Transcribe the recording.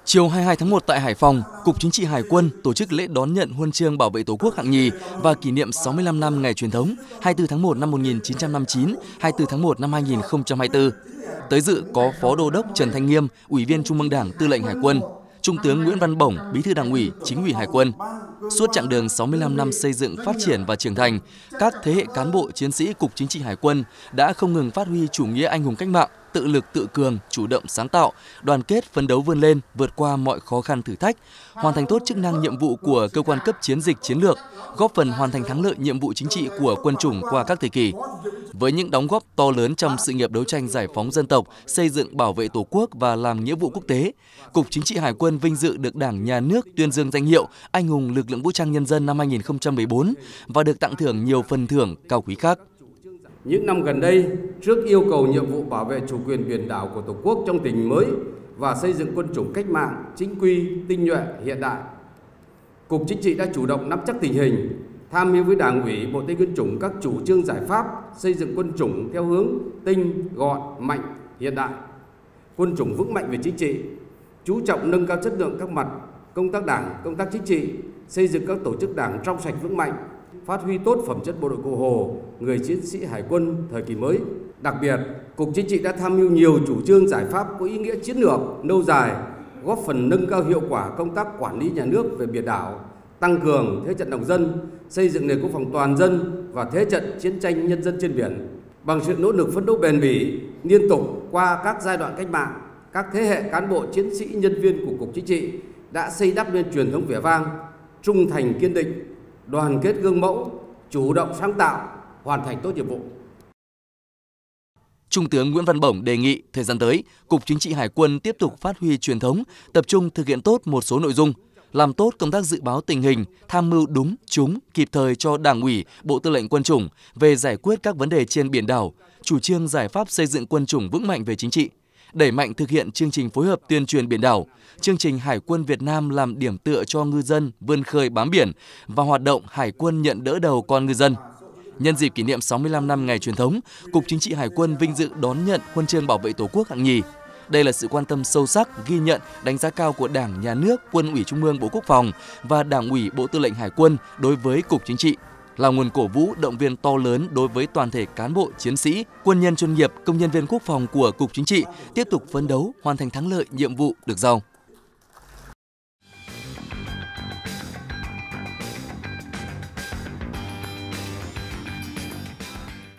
Chiều 22 tháng 1 tại Hải Phòng, Cục Chính trị Hải quân tổ chức lễ đón nhận huân chương bảo vệ Tổ quốc hạng nhì và kỷ niệm 65 năm ngày truyền thống 24 tháng 1 năm 1959, 24 tháng 1 năm 2024. Tới dự có Phó Đô đốc Trần Thanh Nghiêm, Ủy viên Trung ương Đảng, Tư lệnh Hải quân, Trung tướng Nguyễn Văn Bổng, Bí thư Đảng ủy, Chính ủy Hải quân. Suốt chặng đường 65 năm xây dựng, phát triển và trưởng thành, các thế hệ cán bộ chiến sĩ Cục Chính trị Hải quân đã không ngừng phát huy chủ nghĩa anh hùng cách mạng, tự lực tự cường, chủ động sáng tạo, đoàn kết phấn đấu vươn lên, vượt qua mọi khó khăn thử thách, hoàn thành tốt chức năng nhiệm vụ của cơ quan cấp chiến dịch chiến lược, góp phần hoàn thành thắng lợi nhiệm vụ chính trị của quân chủng qua các thời kỳ. Với những đóng góp to lớn trong sự nghiệp đấu tranh giải phóng dân tộc, xây dựng bảo vệ Tổ quốc và làm nghĩa vụ quốc tế, Cục Chính trị Hải quân vinh dự được Đảng, Nhà nước tuyên dương danh hiệu Anh hùng Lực lượng Vũ trang Nhân dân năm 2014 và được tặng thưởng nhiều phần thưởng cao quý khác. Những năm gần đây, trước yêu cầu nhiệm vụ bảo vệ chủ quyền biển đảo của Tổ quốc trong tình hình mới và xây dựng quân chủng cách mạng, chính quy, tinh nhuệ, hiện đại, Cục Chính trị đã chủ động nắm chắc tình hình, tham mưu với Đảng ủy, Bộ Tư lệnh Quân chủng các chủ trương giải pháp xây dựng quân chủng theo hướng tinh, gọn, mạnh, hiện đại, quân chủng vững mạnh về chính trị, chú trọng nâng cao chất lượng các mặt công tác Đảng, công tác chính trị, xây dựng các tổ chức Đảng trong sạch vững mạnh, phát huy tốt phẩm chất bộ đội Cụ Hồ, người chiến sĩ Hải quân thời kỳ mới. Đặc biệt, Cục Chính trị đã tham mưu nhiều chủ trương giải pháp có ý nghĩa chiến lược lâu dài, góp phần nâng cao hiệu quả công tác quản lý nhà nước về biển đảo, tăng cường thế trận lòng dân, xây dựng nền quốc phòng toàn dân và thế trận chiến tranh nhân dân trên biển. Bằng sự nỗ lực phấn đấu bền bỉ, liên tục qua các giai đoạn cách mạng, các thế hệ cán bộ chiến sĩ nhân viên của Cục Chính trị đã xây đắp nên truyền thống vẻ vang, trung thành kiên định, đoàn kết gương mẫu, chủ động sáng tạo, hoàn thành tốt nhiệm vụ. Trung tướng Nguyễn Văn Bổng đề nghị thời gian tới, Cục Chính trị Hải quân tiếp tục phát huy truyền thống, tập trung thực hiện tốt một số nội dung, làm tốt công tác dự báo tình hình, tham mưu đúng, trúng, kịp thời cho Đảng ủy, Bộ Tư lệnh Quân chủng về giải quyết các vấn đề trên biển đảo, chủ trương giải pháp xây dựng quân chủng vững mạnh về chính trị, đẩy mạnh thực hiện chương trình phối hợp tuyên truyền biển đảo, chương trình Hải quân Việt Nam làm điểm tựa cho ngư dân vươn khơi bám biển và hoạt động Hải quân nhận đỡ đầu con ngư dân. Nhân dịp kỷ niệm 65 năm ngày truyền thống, Cục Chính trị Hải quân vinh dự đón nhận huân chương bảo vệ Tổ quốc hạng nhì. Đây là sự quan tâm sâu sắc, ghi nhận, đánh giá cao của Đảng, Nhà nước, Quân ủy Trung ương Bộ Quốc phòng và Đảng ủy Bộ Tư lệnh Hải quân đối với Cục Chính trị, là nguồn cổ vũ động viên to lớn đối với toàn thể cán bộ, chiến sĩ, quân nhân chuyên nghiệp, công nhân viên quốc phòng của Cục Chính trị tiếp tục phấn đấu hoàn thành thắng lợi nhiệm vụ được giao.